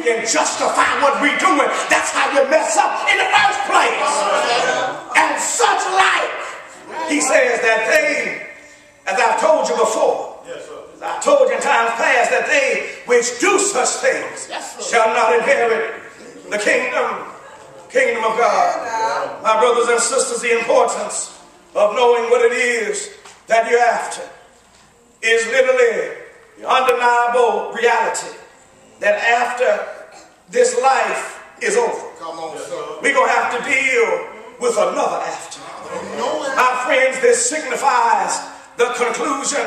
can justify what we're doing. That's how you mess up in the first place. And such like, he says that they, as I've told you before, as I've told you in times past, that they which do such things shall not inherit the kingdom of God. My brothers and sisters, the importance of knowing what it is that you're after is literally the undeniable reality that after this life is over, we're going to have to deal with another after. My friends, this signifies the conclusion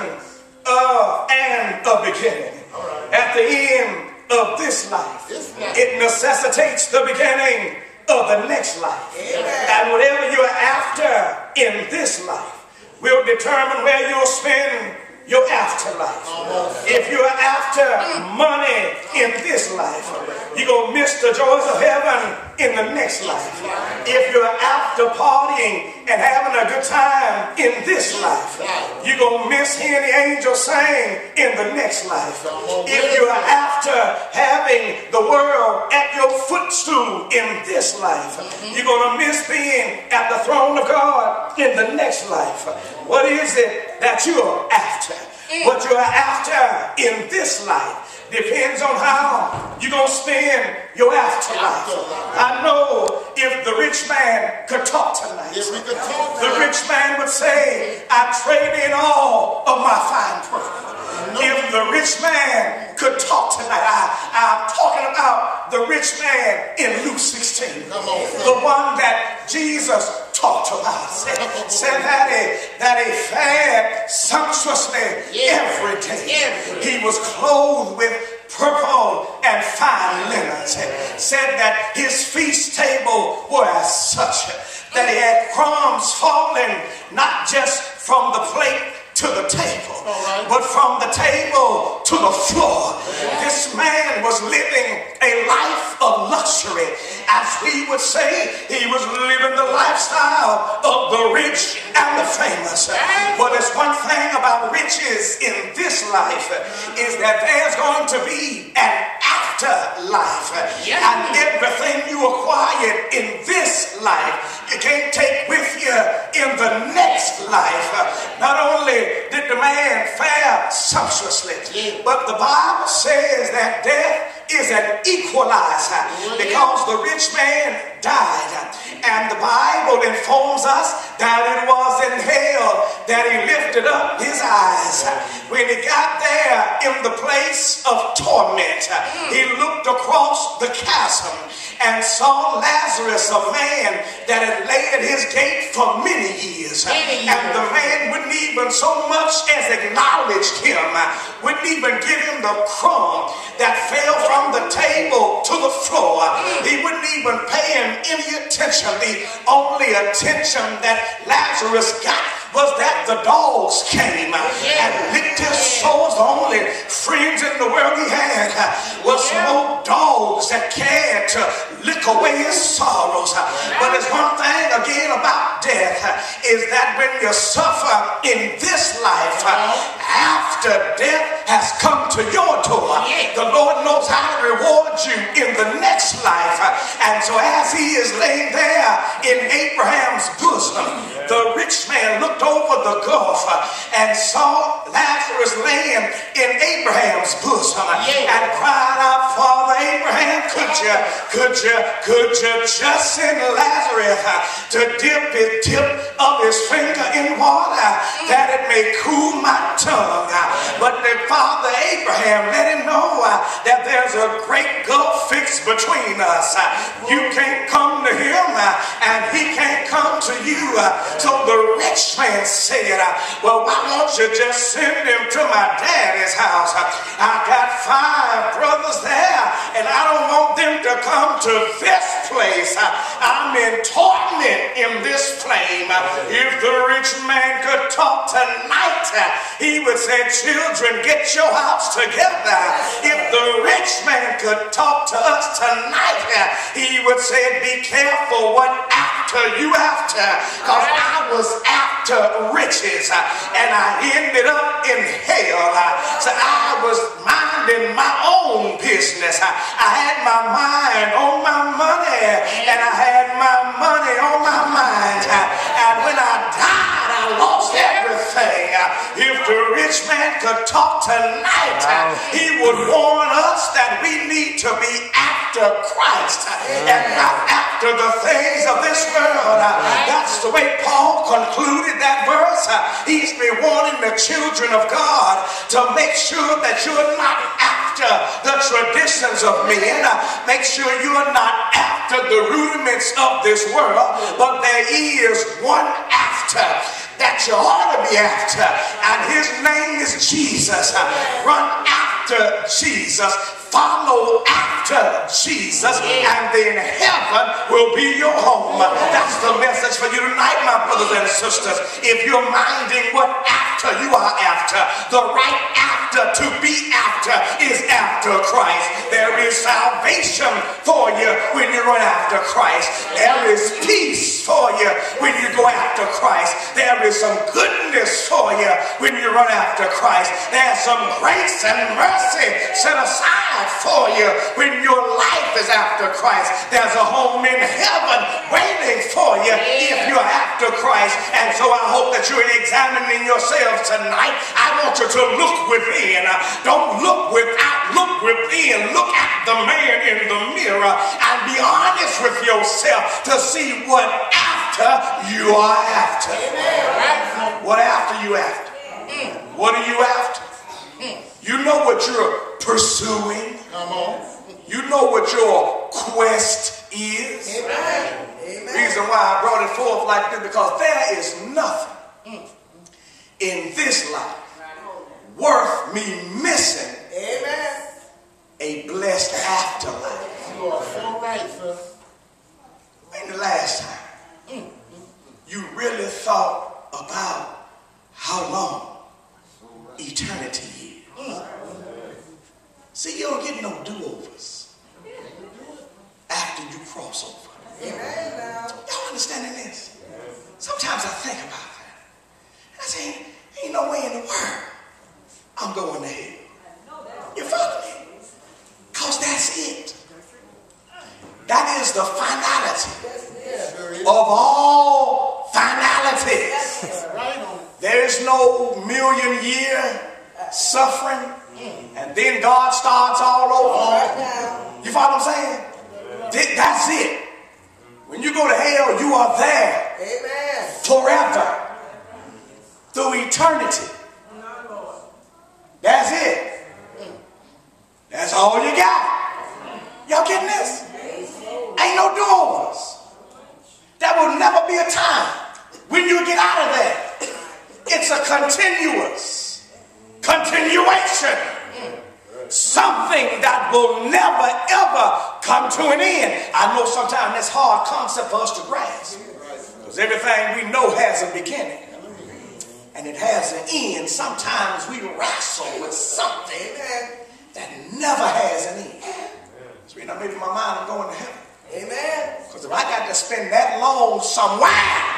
and a beginning. At the end of this life, it necessitates the beginning of the next life. And whatever you're after in this life will determine where you'll spend your afterlife. If you're after money in this life, you're going to miss the joys of heaven in the next life. If you're after partying and having a good time in this life, you're going to miss hearing the angels sing in the next life. If you're after having the world at your footstool in this life, you're going to miss being at the throne of God in the next life. What is it that you're after? What you're after in this life depends on how you're going to spend your afterlife. I know if the rich man could talk tonight, the rich man would say, I trade in all of my fine pearls. If the rich man could talk tonight, I'm talking about the rich man in Luke 16, the one that Jesus talked about, said that he fared sumptuously every day. He was clothed with purple and fine linen. Said that his feast table were as such that he had crumbs falling not just from the plate to the table, but from the table to the floor. This man was living a life of luxury. As we would say, he was living the lifestyle of the rich and the famous. But there's one thing about riches in this life is that there's going to be an afterlife. And everything you acquired in this life, you can't take with you in the next life. Not only did the man fare sumptuously, but the Bible says that death is an equalizer, because the rich man died, and the Bible informs us that it was in hell that he lifted up his eyes. When he got there in the place of torment, he looked across the chasm and saw Lazarus, a man that had laid at his gate for many years, and the man wouldn't even so much as acknowledge him, wouldn't even give him the crumb that fell from the table to the floor. He wouldn't even pay him any attention. The only attention that Lazarus got was that the dogs came and licked his sores. The only friends in the world he had was some old dogs that cared to lick away his sorrows. But there's one thing again about death, is that when you suffer in this life, after death has come to your door, the Lord knows how to reward you in the next life. And so as he is laying there in Abraham's bosom, the rich man looked over the gulf and saw Lazarus laying in Abraham's bosom and cried out, Father Abraham, could you just send Lazarus to dip the tip of his finger in water that it may cool my tongue? But the Father Abraham let him know that there's a great gulf fixed between us. You can't come to him and he can't come to you. So the rich man said, well, why don't you just send him to my daddy's house? I got 5 brothers there, and I don't want them to come to this place. I'm in torment in this flame. If the rich man could talk tonight, he would say, children, get your house together. If the rich man could talk to us tonight, he would say, be careful what after you after, because I was after riches and I ended up in hell. So I was minding my own business. I had my mind on my money and I had my money on my mind. And when I died, I lost everything. If the rich man could talk tonight, he would warn us that we need to be after Christ and not after the things of this world. That's the way Paul concluded that verse. He's been warning the children of God to make sure that you're not after the traditions of men. Make sure you're not after the rudiments of this world, but there is one after that you ought to be after, and his name is Jesus. Run after Jesus, follow after Jesus, and then heaven will be your home. That's the message for you tonight, my brothers and sisters. If you're minding what after you are after, the right after to be after is after Christ. There is salvation for you when you run after Christ. There is peace for you when you go after Christ. There is some goodness for you when you run after Christ. There's some grace and mercy set aside for you when your life is after Christ. There's a home in heaven waiting for you if you're after Christ. And so I hope that you're examining yourselves tonight. I want you to look within. Don't look without, look within. Look at the man in the mirror and be honest with yourself to see what after you are after. What after you after? What are you after? You know what you're pursuing. Come on. You know what your quest is. Amen. Reason why I brought it forth like this, because there is nothing in this life worth me missing. Amen. A blessed afterlife. You are so right, sir. When the last time you really thought about how long eternity is? See, you don't get no do-overs after you cross over. Y'all understanding this? Sometimes I think about that. And I say, ain't no way in the world I'm going to hell. You follow me? Because that's it. That is the finality of all finalities. There is no million-year suffering, and then God starts all over. You follow what I'm saying? That's it. When you go to hell, you are there forever, through eternity. That's it. That's all you got. Y'all getting this? Ain't no do-overs. There will never be a time when you get out of there. It's a continuation. Something that will never ever come to an end. I know sometimes that's a hard concept for us to grasp, because everything we know has a beginning and it has an end. Sometimes we wrestle with something that never has an end. So I made in my mind I'm going to heaven. Amen. Because if I got to spend that long somewhere,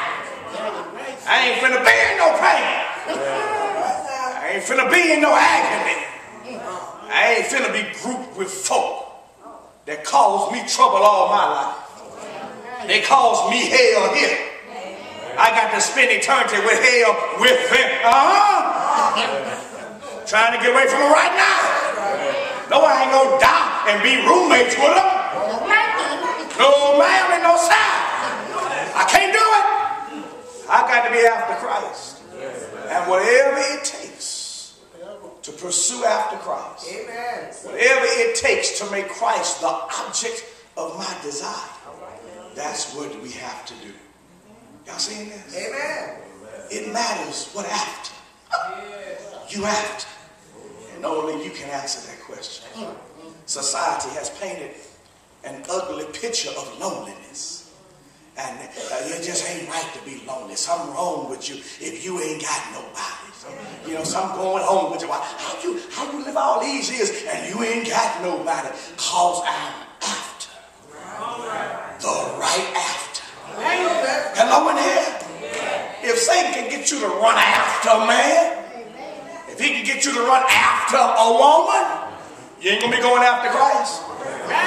I ain't finna be in no pain. I ain't finna be in no agony. I ain't finna be grouped with folk that caused me trouble all my life. They caused me hell here. I got to spend eternity with hell with them. Trying to get away from them right now. No, I ain't gonna die and be roommates with them. No ma'am and no sir. I can't do it. I got to be after Christ. And whatever it takes to pursue after Christ. Amen. Whatever it takes to make Christ the object of my desire. That's what we have to do. Y'all seeing this? Amen. It matters what after. You after. And only you can answer that question. Society has painted an ugly picture of loneliness. And it just ain't right to be lonely. Something wrong with you if you ain't got nobody. You know, something going on with you. How you live all these years and you ain't got nobody? Cause I'm after the right after. after a man, if he can get you to run after a woman, you ain't going to be going after Christ.